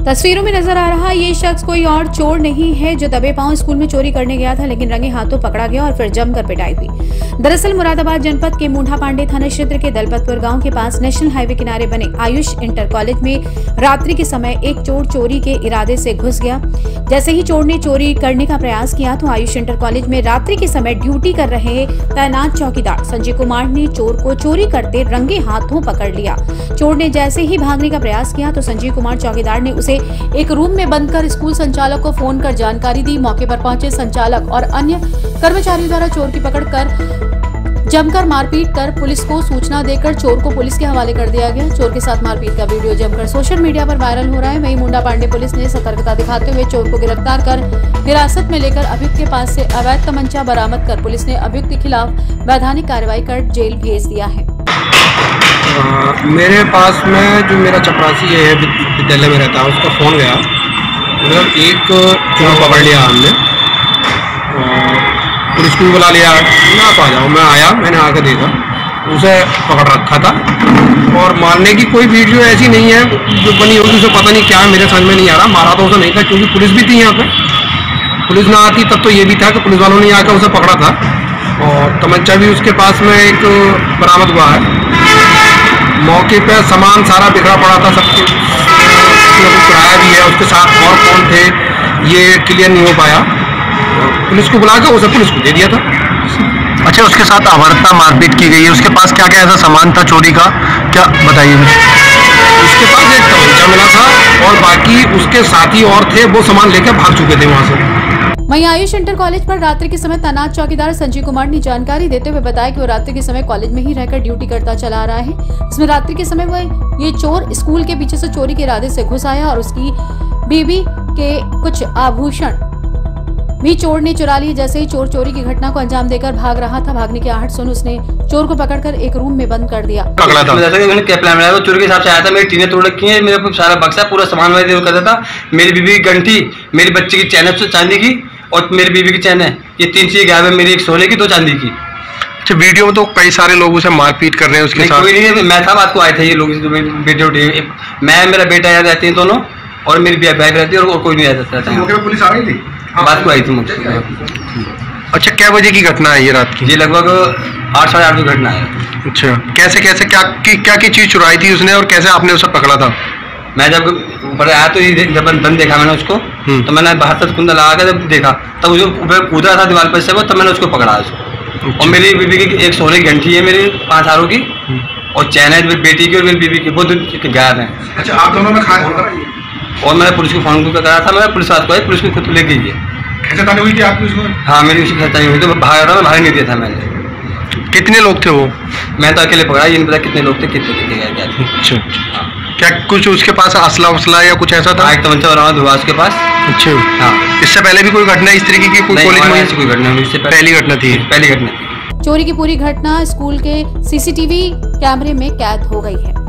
तस्वीरों में नजर आ रहा ये शख्स कोई और चोर नहीं है जो दबे पांव स्कूल में चोरी करने गया था, लेकिन रंगे हाथों पकड़ा गया और फिर जमकर पिटाई हुई। दरअसल मुरादाबाद जनपद के मुंडा पांडे थाना क्षेत्र के दलपतपुर गांव के पास नेशनल हाईवे किनारे बने आयुष इंटर कॉलेज में रात्रि के समय एक चोर चोरी के इरादे से घुस गया। जैसे ही चोर ने चोरी करने का प्रयास किया तो आयुष इंटर कॉलेज में रात्रि के समय ड्यूटी कर रहे तैनात चौकीदार संजय कुमार ने चोर को चोरी करते रंगे हाथों पकड़ लिया। चोर ने जैसे ही भागने का प्रयास किया तो संजय कुमार चौकीदार ने उसे एक रूम में बंद कर स्कूल संचालक को फोन कर जानकारी दी। मौके पर पहुंचे संचालक और अन्य कर्मचारियों द्वारा चोर की पकड़ कर जमकर मारपीट कर पुलिस को सूचना देकर चोर को पुलिस के हवाले कर दिया गया। चोर के साथ मारपीट का वीडियो जमकर सोशल मीडिया पर वायरल हो रहा है। वहीं मुंडा पांडे पुलिस ने सतर्कता दिखाते हुए चोर को गिरफ्तार कर हिरासत में लेकर अभियुक्त के पास से अवैध तमंचा बरामद कर पुलिस ने अभियुक्त के खिलाफ वैधानिक कार्रवाई कर जेल भेज दिया है। मेरे पास में जो मेरा चपरासी है विद्यालय में रहता है, उसका फ़ोन गया, मतलब एक चोर पकड़ लिया हमने, पुलिस को बुला लिया, मैं आप आ जाओ। मैं आया, मैंने आकर देखा उसे पकड़ रखा था और मारने की कोई वीडियो ऐसी नहीं है जो बनी होगी, उसे पता नहीं क्या है, मेरे समझ में नहीं आ रहा। मारा तो उसे नहीं था क्योंकि पुलिस भी थी यहाँ पे। पुलिस ना आती तब तो ये भी था कि पुलिस वालों ने आकर उसे पकड़ा था और तमंचा भी उसके पास में एक बरामद हुआ है। मौके पे सामान सारा बिखरा पड़ा था, सब कुछ किराया भी है, उसके साथ और कौन थे ये क्लियर नहीं हो पाया। पुलिस को बुलाकर उसे पुलिस को दे दिया था। अच्छा, उसके साथ अभद्रता मारपीट की गई है, उसके पास क्या क्या ऐसा सामान था चोरी का, क्या बताइए मुझे। उसके पास एक तमंचा मिला था और बाकी उसके साथी और थे, वो सामान लेकर भाग चुके थे वहाँ से। वहीं आयुष इंटर कॉलेज पर रात्रि के समय तैनात चौकीदार संजय कुमार ने जानकारी देते हुए बताया कि वो रात्रि के समय कॉलेज में ही रहकर ड्यूटी करता चला आ रहा है। इसमें रात्रि के समय वह ये चोर स्कूल के पीछे से चोरी के इरादे से घुस आया और उसकी बीबी के कुछ आभूषण भी चोर ने चुरा लिए। जैसे ही चोर चोरी की घटना को अंजाम देकर भाग रहा था, भागने की आहट सुन उसने चोर को पकड़कर एक रूम में बंद कर दिया। चोरी के हिसाब से आया था, मेरी टीने तोड़ रखी है, मेरा सारा बक्सा पूरा सामान वाले करता था। मेरी बीबी की गंठी, मेरी बच्चे की चैन चांदी की और मेरी बीबी की चैन है, ये 3 चीजें गायब है, मेरी एक सोने की 2 चांदी की। अच्छा, वीडियो में तो कई सारे लोग उसे मारपीट कर रहे हैं उसके साथ। कोई नहीं, मैं था, बात को आए थे ये लोग, वीडियो मैं मेरा बेटा याद रहते हैं दोनों और मेरी वाइफ रहती है और कोई नहीं रहता। मौके पे पुलिस आ गई थी, बात को आई थी मुझे। अच्छा, क्या बजे की घटना है ये रात की? ये लगभग 8 साढ़े 8 की घटना है। अच्छा, कैसे कैसे क्या चीज चुराई थी उसने और कैसे आपने उसे पकड़ा था? मैं जब ऊपर आया तो जब बंद देखा मैंने उसको, तो मैंने बाहर से कुंदा लगा कर जब देखा तब जो ऊपर कूदा था दीवार पर से वो, तब मैंने उसको पकड़ा उसको। और मेरी बीबी की एक सोने की घंटी है, मेरी 5 हारों की, और चैन है मेरी बेटी की और मेरी बीबी की, वो गायब है। अच्छा, आप दोनों में खास और मैंने पुलिस को फोन करा था, मैंने पुलिस को आई, पुलिस को खुद ले गई है। खिंचातानी हुई थी आपकी उसमें? हाँ, मेरी उसकी खिंचातानी हुई, तो भाग रहा, मैं भाग नहीं दिया था मैंने। कितने लोग थे वो? मैं तो अकेले पकड़ा, ये नहीं पता कितने लोग थे, कितने गए क्या थे। अच्छा, क्या कुछ उसके पास असला वसला या कुछ ऐसा था? एक तमंचा बरामद हुआ उसके पास। अच्छा, हाँ। इससे पहले भी कोई घटना इस तरीके की कोई कॉलेज में? कोई घटना नहीं, इससे पहली घटना थी। पहली घटना थी। चोरी की पूरी घटना स्कूल के सीसीटीवी कैमरे में कैद हो गई है।